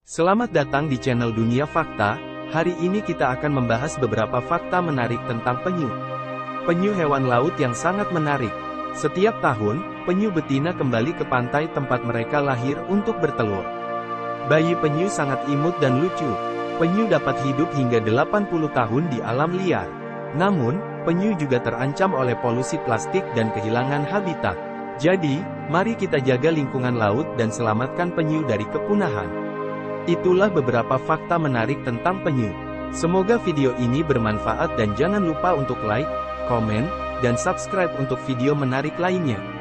Selamat datang di channel Dunia Fakta. Hari ini kita akan membahas beberapa fakta menarik tentang penyu. Penyu hewan laut yang sangat menarik. Setiap tahun, penyu betina kembali ke pantai tempat mereka lahir untuk bertelur. Bayi penyu sangat imut dan lucu. Penyu dapat hidup hingga 80 tahun di alam liar. Namun, penyu juga terancam oleh polusi plastik dan kehilangan habitat. Jadi, mari kita jaga lingkungan laut dan selamatkan penyu dari kepunahan. Itulah beberapa fakta menarik tentang penyu. Semoga video ini bermanfaat dan jangan lupa untuk like, komen, dan subscribe untuk video menarik lainnya.